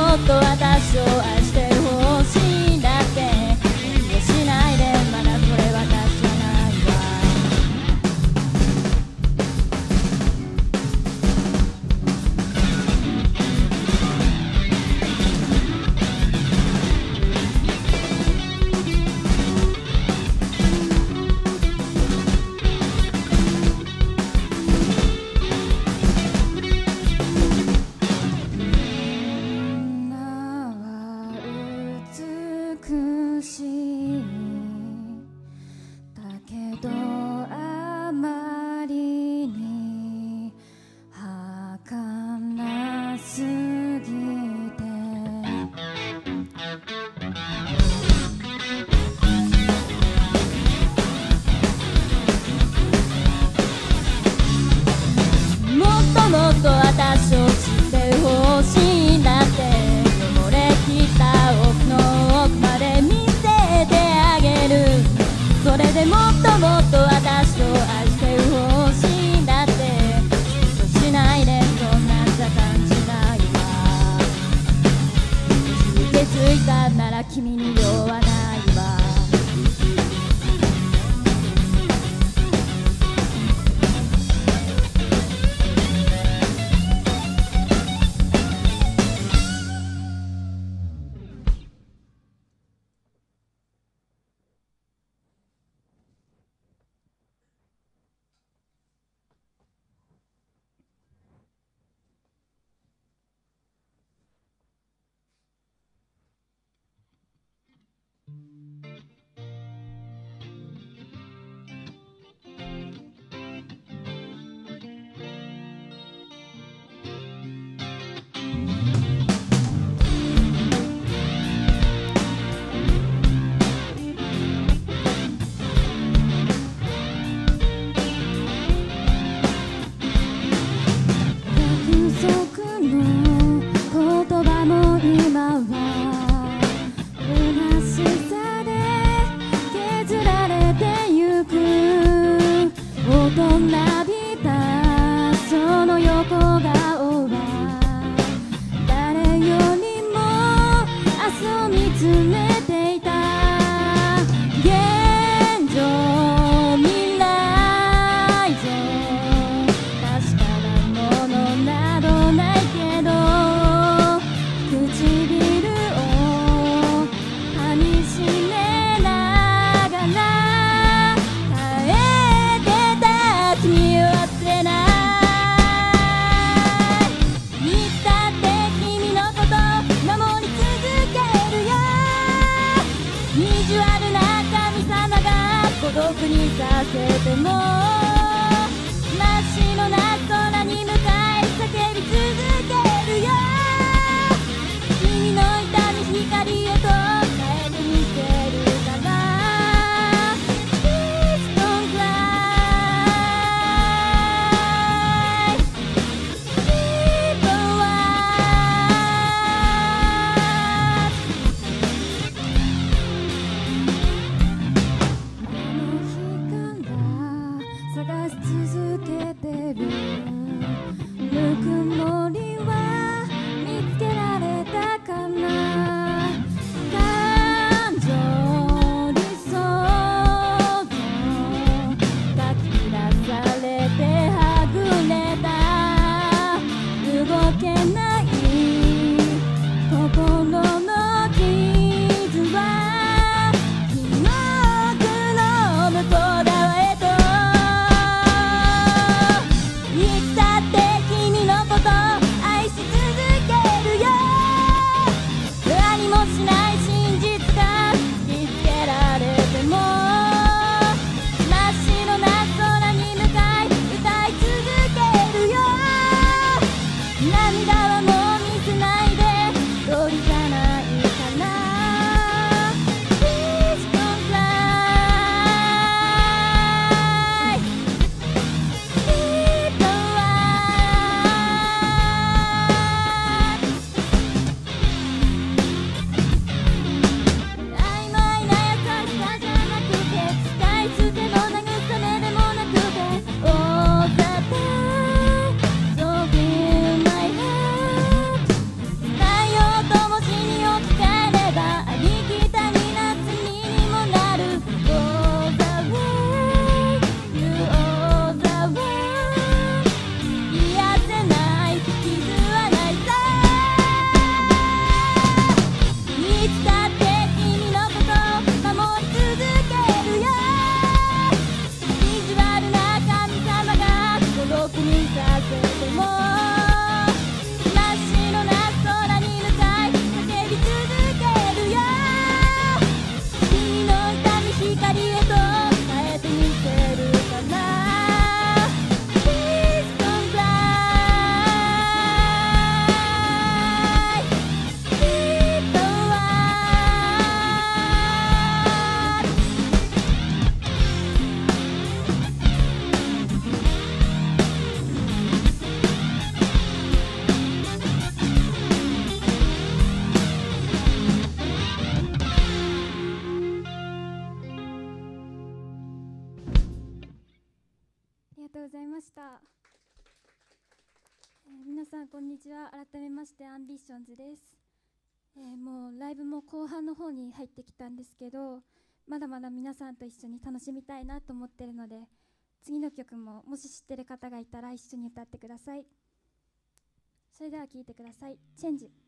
もっと私を愛してほしいんだって。遠慮しないで、まだそれ私じゃないわ。美しいだけどあまりに儚すぎて、もっともっと私を知ってほしいんだって。汚れきった奥の奥まで見せてあげる。それでもっともっと私を愛してほしいんだって。嫉妬しないで、そんなんじゃ感じないわ。もし受けついたなら君に用はないわ。 皆さんこんにちは。改めましてアンビションズです。もうライブも後半の方に入ってきたんですけど、まだまだ皆さんと一緒に楽しみたいなと思ってるので、次の曲ももし知ってる方がいたら一緒に歌ってください。それでは聴いてください。チェンジ。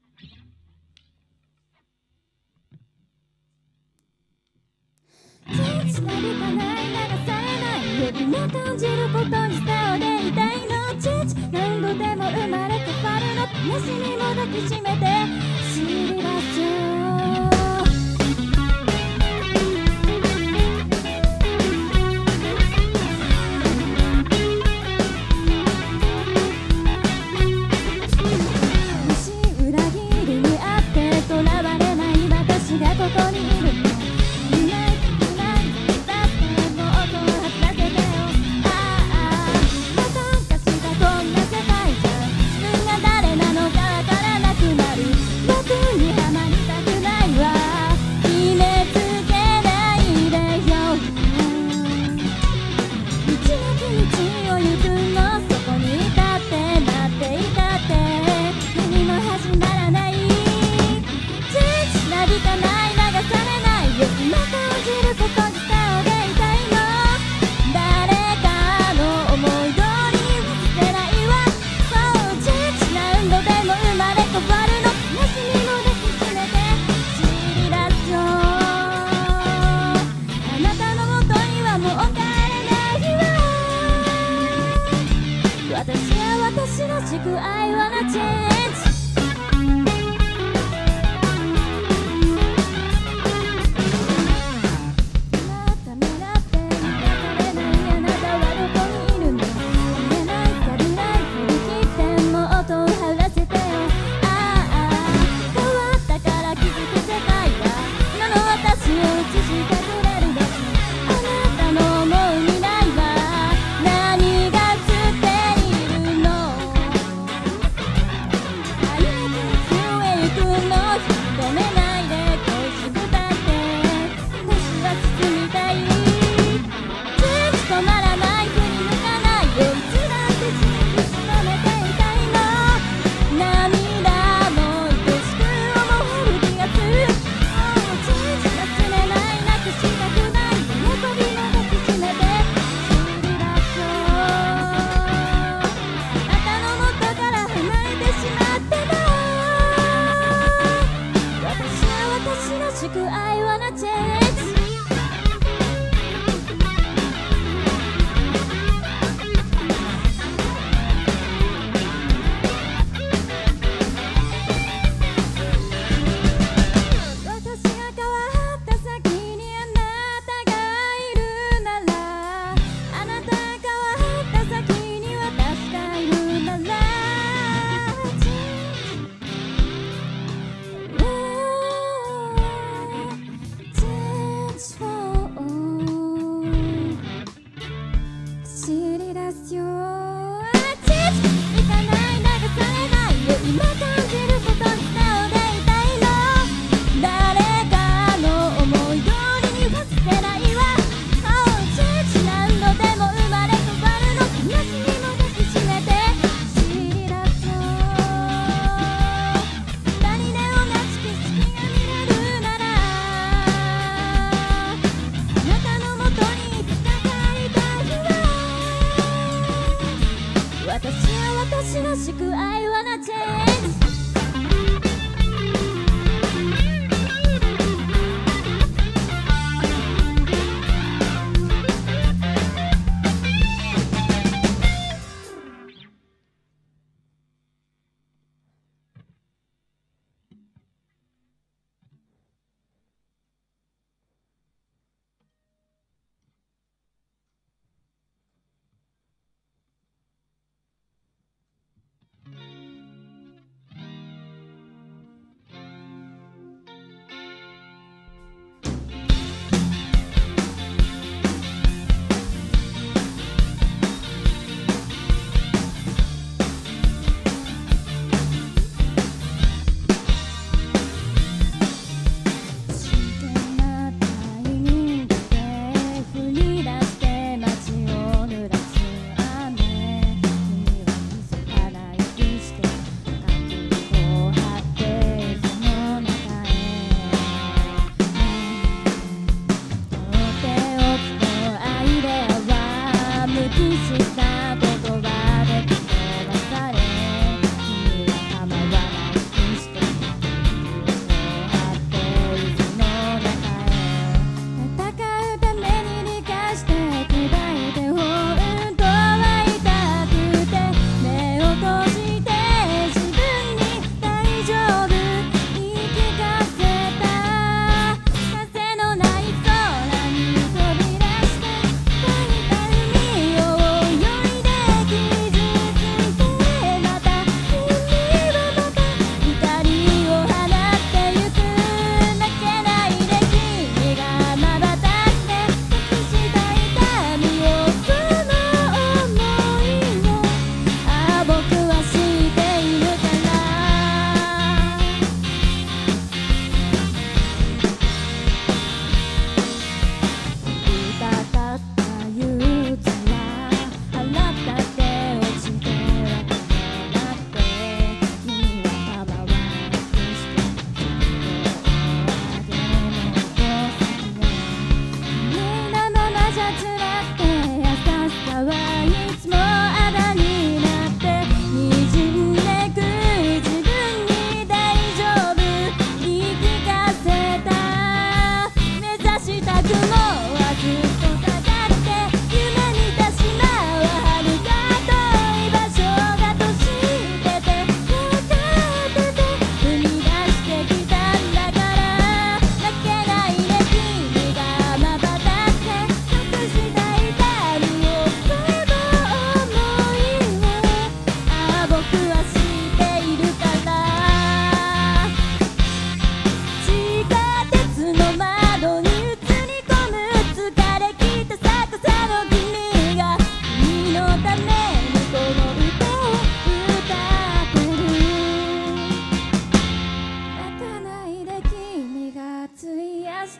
つなびかない流されない指の感じることに素直でいたいの。チェンジ何度でも生まれ変わるの。癒しにも抱きしめて知りましょう。もし裏切りにあってとらわれない私がここにいるの。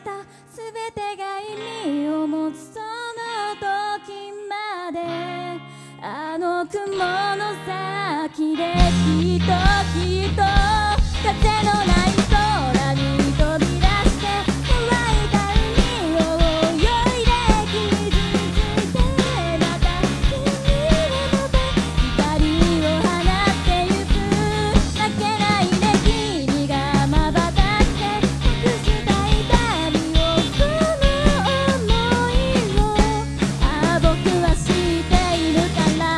したすべてが意味を持つその時まであの雲の先できっときっと風のない空に飛び出して乾いた海を泳いで傷ついてまた君へまた光を放ってゆく負けないで君が瞬って隠したい旅をその想いを僕は知っているから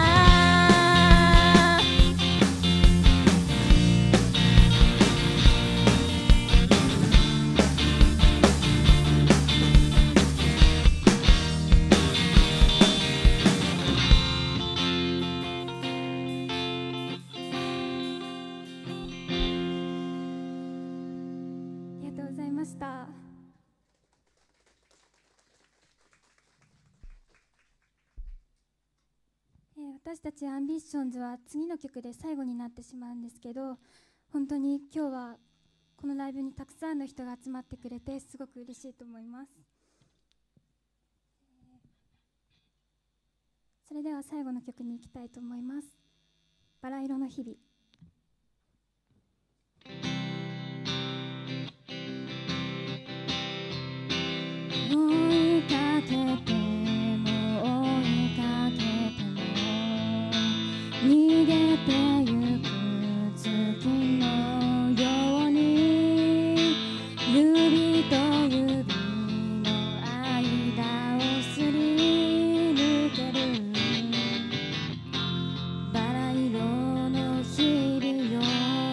ありがとうございました。私たちアンビションズは次の曲で最後になってしまうんですけど、本当に今日はこのライブにたくさんの人が集まってくれてすごく嬉しいと思います。それでは最後の曲に行きたいと思います。バラ色の日々。追いかけても追いかけても逃げてゆく月のように指と指の間をすり抜けるバラ色の日々よ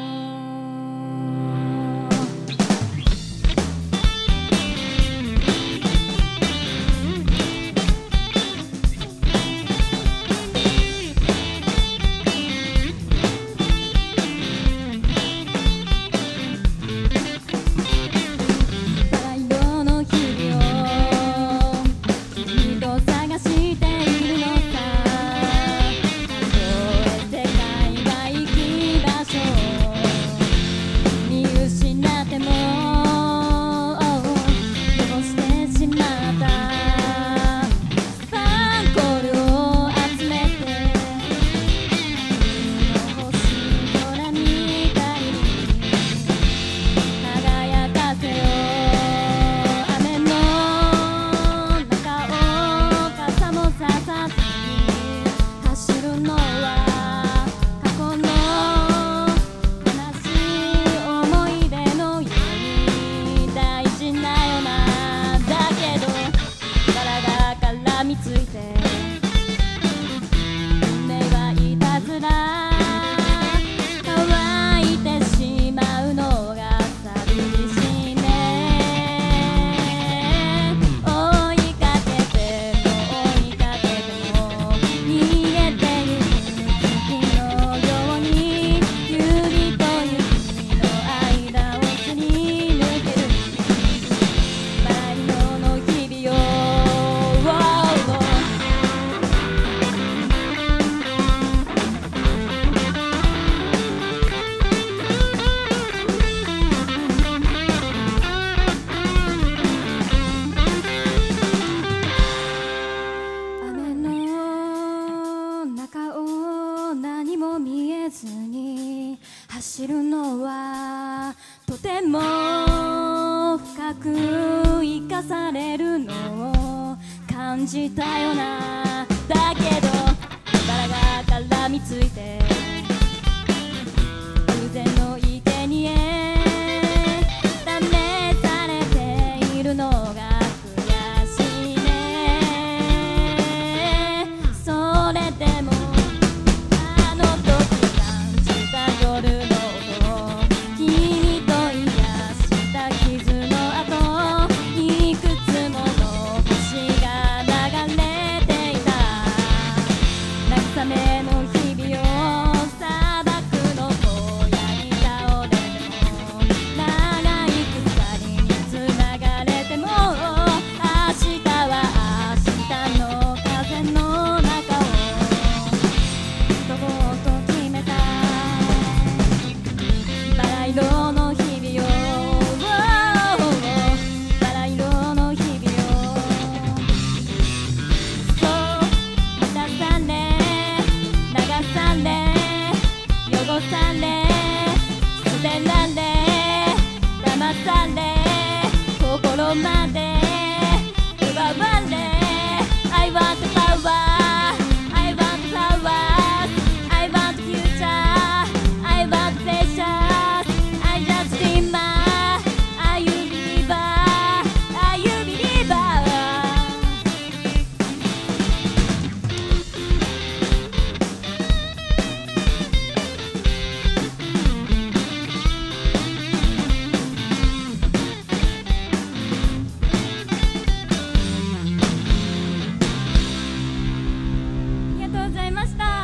走るのはとても深く生かされるのを感じたよな。だけどバラが絡みついて偶然の生贄試されているのが悔しいね。それでもあの時感じた夜の君と癒した傷の後いくつもの星が流れていた。慰めの日々をさいました。